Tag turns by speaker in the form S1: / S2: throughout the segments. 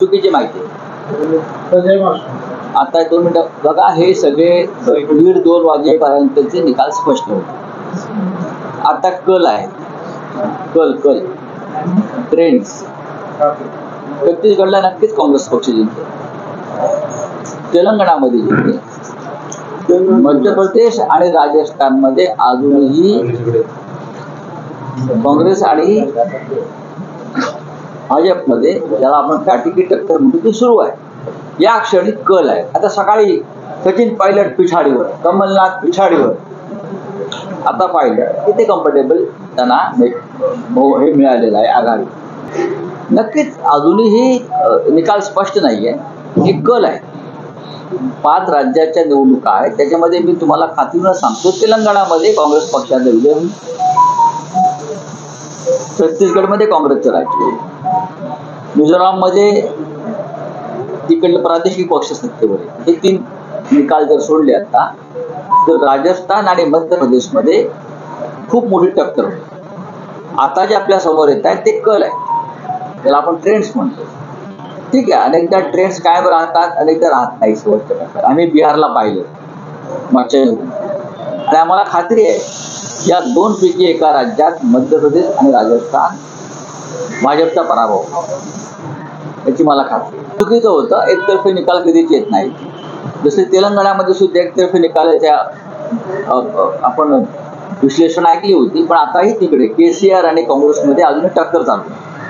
S1: चुकीची माहिती आहे. आता 2 मिनिटं बघा, हे सगळे 1:30-2 वाजेपर्यंतचे निकाल स्पष्ट होते. आता कल आहे, कल ट्रेंड्स. छत्तीसगडला नक्कीच काँग्रेस पक्ष जिंकते, तेलंगणामध्ये जिंकते, मध्य प्रदेश आणि राजस्थानमध्ये अजूनही काँग्रेस आणि भाजपमध्ये ज्याला आपण काटिकी टक्कर म्हणतो ती सुरू आहे. या क्षणी कल आहे. आता सकाळी सचिन पायलट पिछाडीवर, कमलनाथ पिछाडीवर. आता पाहिलं किती कम्फर्टेबल त्यांना हे मिळालेलं आहे आघाडी. नक्कीच अजूनही निकाल स्पष्ट नाहीये, हे कल आहे. 5 राज्याच्या निवडणुका आहेत, त्याच्यामध्ये मी तुम्हाला खात्रीनं सांगतो तेलंगणामध्ये काँग्रेस पक्षाचा विजय होईल, छत्तीसगडमध्ये काँग्रेसचं राज्य होईल, मिझोराममध्ये तिकडलं प्रादेशिक पक्ष सत्तेवर आहे. हे 3 निकाल जर सोडले आता तर राजस्थान आणि मध्य प्रदेशमध्ये खूप मोठी टक्कर होईल. आता जे आपल्या समोर येत आहे ते कल आहे, त्याला आपण ट्रेंड्स म्हणतो. ठीक आहे, अनेकदा ट्रेंड्स कायम राहतात, अनेकदा राहत नाही. शेवटच्या आम्ही बिहारला पाहिलं मागच्या आणि आम्हाला खात्री आहे या 2 पैकी एका राज्यात मध्य प्रदेश आणि राजस्थान भाजपचा पराभव, याची मला खात्री. चुकीचं होतं, एकतर्फी निकाल कधीच येत नाही. जसे तेलंगणामध्ये सुद्धा एकतर्फी निकालाच्या आपण विश्लेषण ऐकली होती, पण आताही तिकडे केसीआर आणि काँग्रेसमध्ये अजून टक्कर चालू.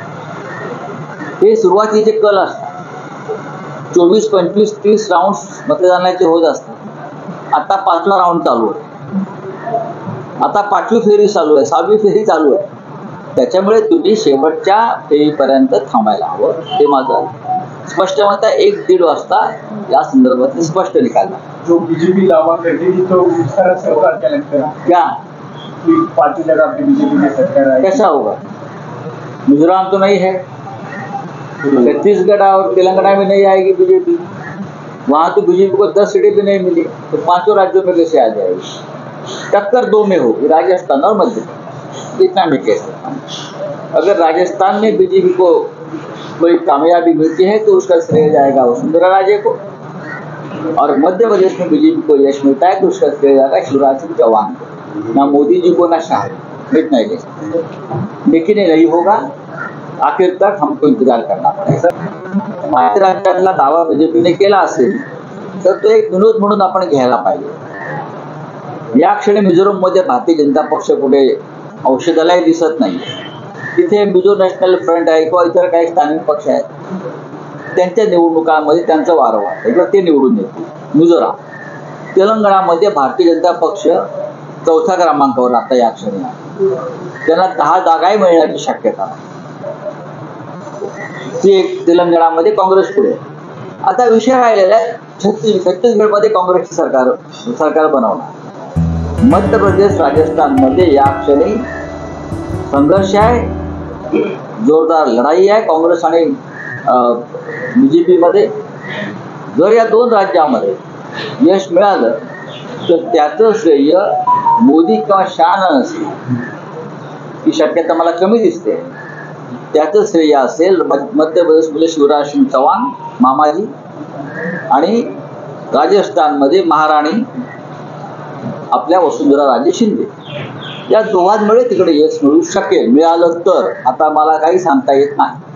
S1: हे सुरुवातीचे कल असतात. 24, 25, 30 राऊंड मतदानाचे होत असतात. आता 5वा राऊंड चालू आहे, आता 5वी फेरी चालू आहे, 6वी फेरी चालू आहे. त्याच्यामुळे तुम्ही शेवटच्या फेरीपर्यंत थांबायला हवं. ते माझं स्पष्ट मत आहे. 1-1.5 वाजता या संदर्भात स्पष्ट निकाल.
S2: जो बीजेपी दावा करती थी तो उस तरह से होगा क्या लगता है?
S1: क्या
S2: पार्टी लगा के बीजेपी की सरकार है,
S1: कैसा होगा? मिजोरम तो नहीं है, छत्तीसगढ़ और तेलंगाना में नहीं आएगी बीजेपी. वहां तो बीजेपी को 10 सीटें भी नहीं मिली, तो 5 राज्यों में कैसे आ जाएगी? टक्कर 2 में होगी, राजस्थान और मध्य प्रदेश. इतना मैं कह सकता हूँ. अगर राजस्थान में बीजेपी को कोई कामयाबी मिलती है तो उसका श्रेय जाएगा वसुंधरा राजे को, और मध्य प्रदेश में बीजेपी को यश मिलता है तो उसका श्रेय जाएगा शिवराज सिंह चौहान को. ना मोदी जी को ना शाह जी, इतना ही कह सकते. लेकिन ये नहीं होगा. आखिर तक हमको इंतजार करना पड़ेगा. महाराष्ट्रातला दावा बीजेपीने केला असेल तर तो एक विनोद म्हणून आपण घ्यायला पाहिजे. या क्षणी मिझोरममध्ये भारतीय जनता पक्ष कुठे औषधालाही दिसत नाही. तिथे मिझो नॅशनल फ्रंट आहे किंवा इतर काही स्थानिक पक्ष आहेत, त्यांच्या निवडणुकांमध्ये त्यांचं वारं वाटतं, ते निवडून येतील. मिझोराम, तेलंगणामध्ये भारतीय जनता पक्ष 4थ्या क्रमांकावर आता या क्षणी आहे. त्यांना 10 जागाही मिळण्याची शक्यता नाही. ती एक तेलंगणामध्ये काँग्रेस पुढे. आता विषय राहिलेला आहे छत्तीसगडमध्ये काँग्रेसची सरकार बनवणार. मध्य प्रदेश राजस्थानमध्ये या क्षणी संघर्ष आहे, जोरदार लढाई आहे काँग्रेस आणि बीजेपी मध्ये. जर या 2 राज्यामध्ये यश मिळालं तर त्याचं श्रेय मोदी किंवा शाह नसेल, ही शक्यता मला कमी दिसते. त्याचं श्रेय असेल मध्य प्रदेशमध्ये शिवराज सिंग चौहान मामाजी आणि राजस्थानमध्ये महाराणी आपल्या वसुंधरा राजे शिंदे. या दोघांमुळे तिकडे यश मिळू शकेल. मिळालं तर आता मला काही सांगता येत नाही.